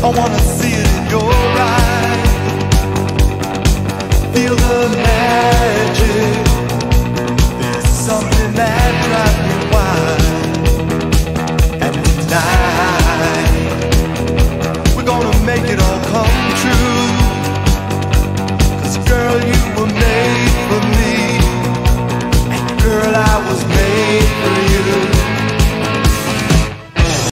I wanna see it in your eyes. Feel the magic.